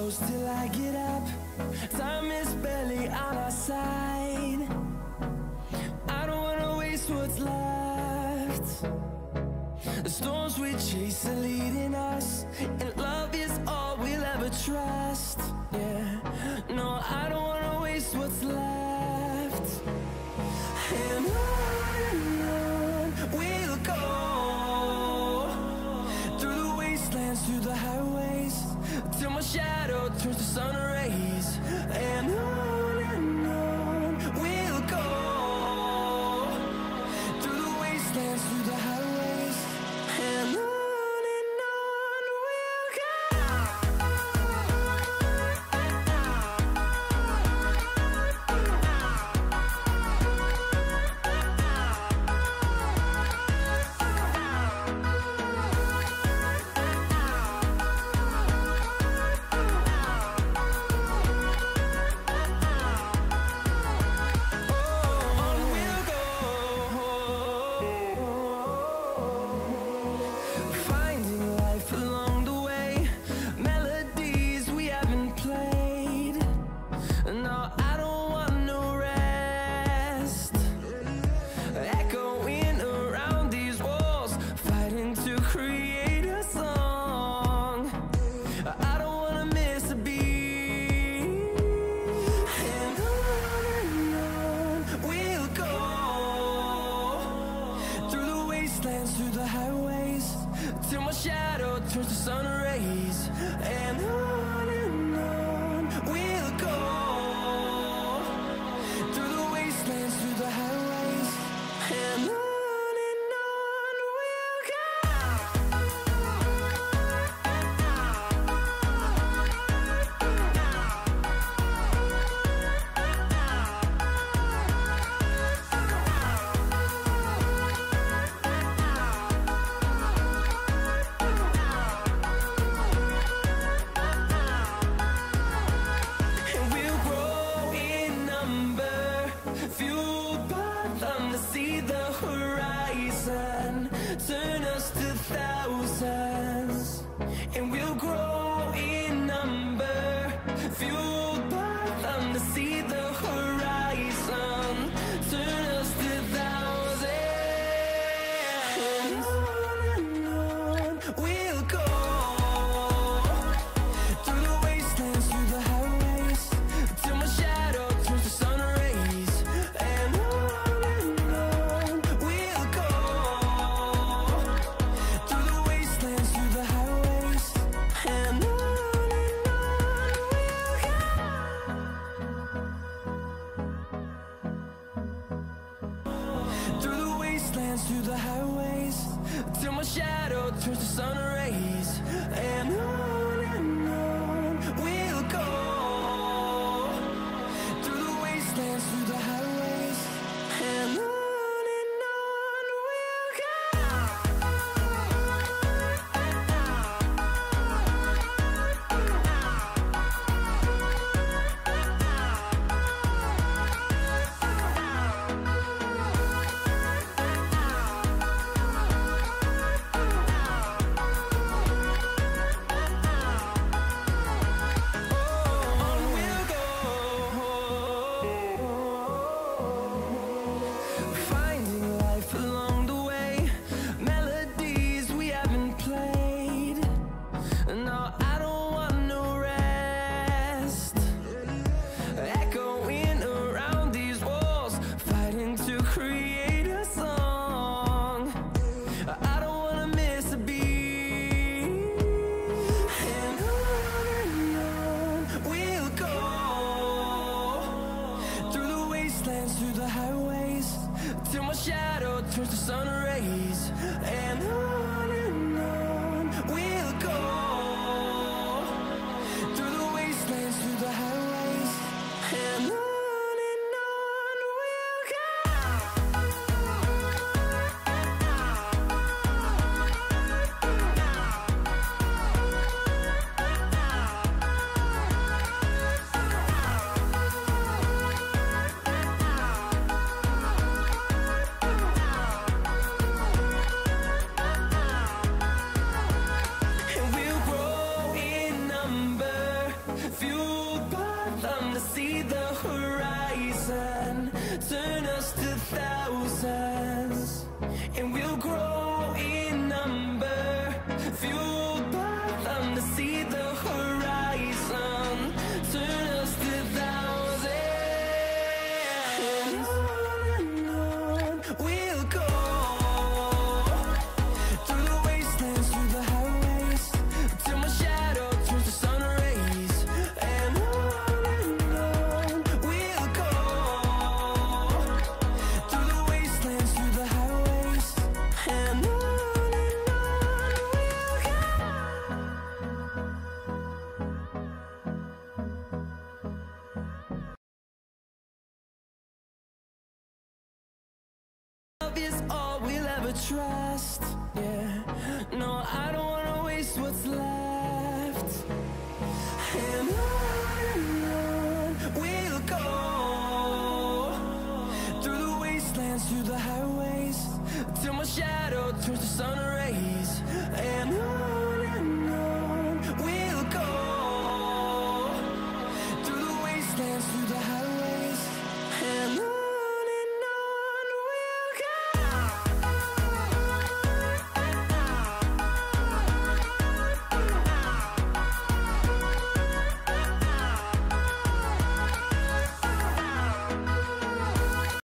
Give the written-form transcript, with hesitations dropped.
close till I get up. Time is barely on our side. I don't wanna waste what's left. The storms we chase are leading us, and love is all we'll ever trust. Yeah, no, I don't wanna waste what's left. And on we'll go, through the wastelands, through the highways, till my shadow turns to sun rays. And on we'll go, through the wastelands, through the highways, and on we'll go. Through the highways, till my shadow turns to sun rays. And on we'll go, through the wastelands, through the highways, and on we'll go. See the horizon turn us to thousands, and we'll grow in number, fueled by them to see the horizon turn us to thousands. And on we'll go, through the wastelands, through the highways, till my shadow turns to sun rays. And through the highways, till my shadow turns to sun rays. And on we'll go, through the wastelands, through the highways, and on we'll go. Through the highways, till my shadow turns to sun rays. And on we'll go, through the wastelands, through the highways, and on we'll go. love is all we'll ever trust. Yeah, no, I don't wanna waste what's left. And